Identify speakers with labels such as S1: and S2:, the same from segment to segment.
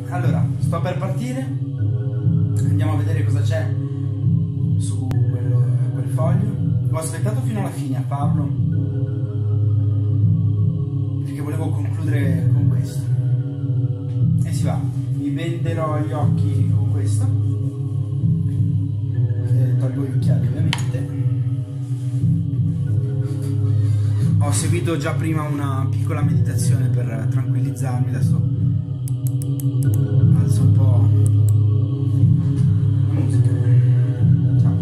S1: Allora, sto per partire. Andiamo a vedere cosa c'è su quel foglio. Ho aspettato fino alla fine a farlo perché volevo concludere con questo. E si va. Mi venderò gli occhi con questo. Tolgo gli occhiali ovviamente. Ho seguito già prima una piccola meditazione per tranquillizzarmi, adesso alzo un po' la musica. Ciao.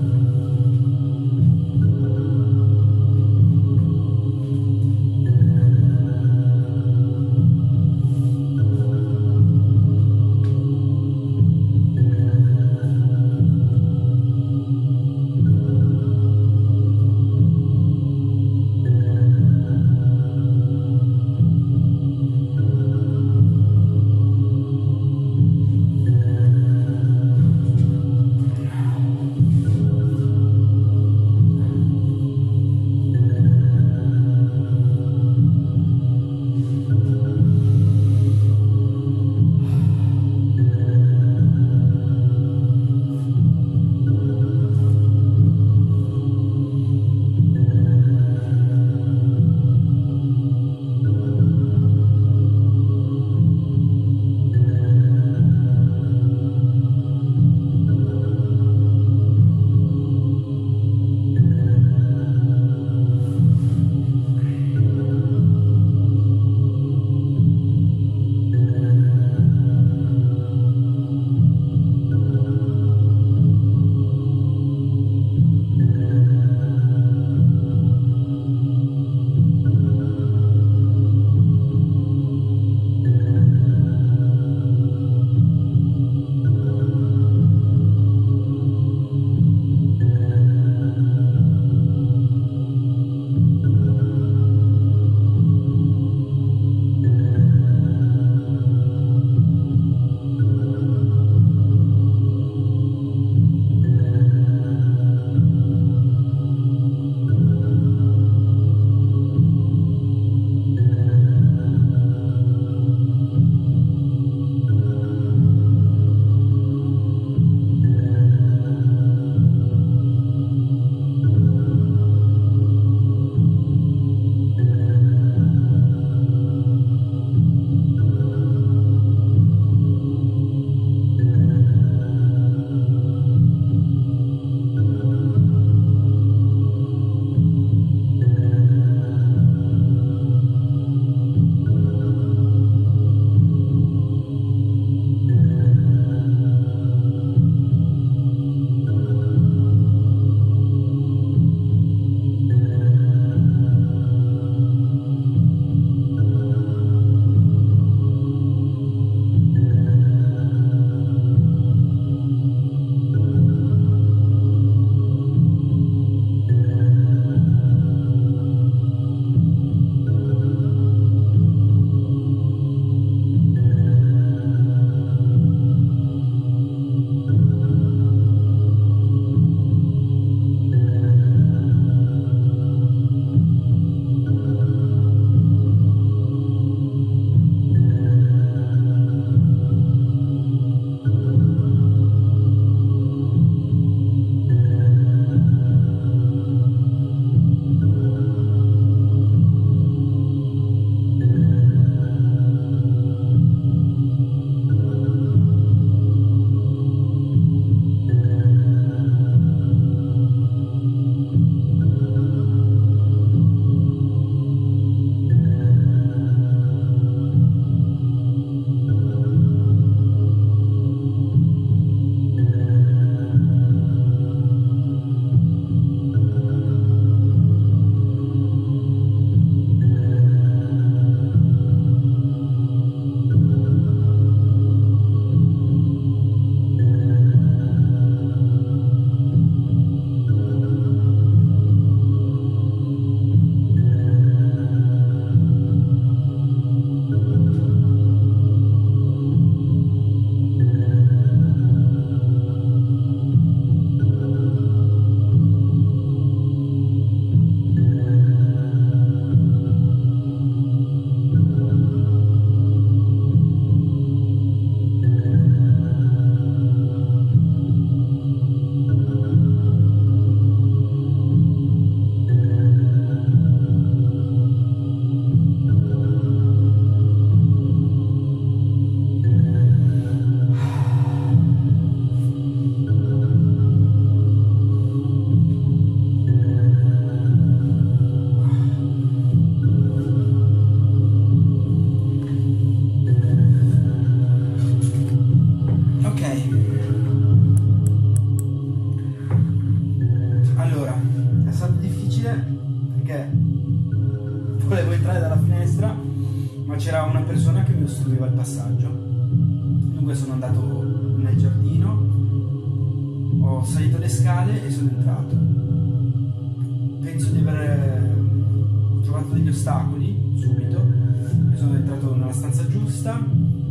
S1: c'era una persona che mi ostruiva il passaggio. Dunque sono andato nel giardino, ho salito le scale e sono entrato. Penso di aver trovato degli ostacoli subito. Io sono entrato nella stanza giusta,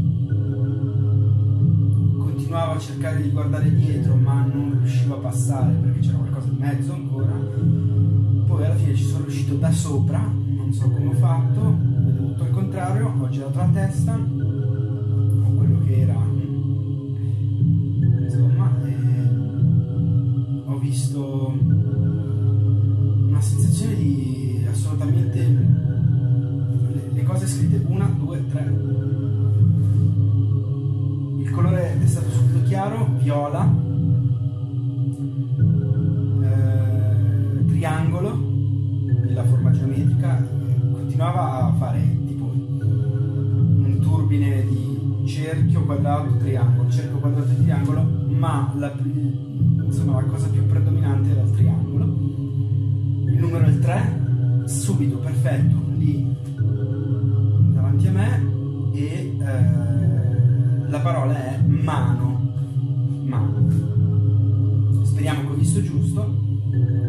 S1: continuavo a cercare di guardare dietro ma non riuscivo a passare perché c'era qualcosa in mezzo ancora. Poi alla fine ci sono riuscito da sopra, non so come ho fatto, vedo tutto al contrario, ho girato la testa, o quello che era, insomma, e ho visto una sensazione di assolutamente le cose scritte 1, 2, 3. Il colore è stato subito chiaro, viola, triangolo nella forma geometrica, continuava a fare tipo un turbine di cerchio, quadrato, triangolo, cerchio, quadrato e triangolo, ma insomma, la cosa più predominante era il triangolo. Il numero è il 3, subito, perfetto, lì davanti a me, e la parola è mano. Speriamo che ho visto giusto.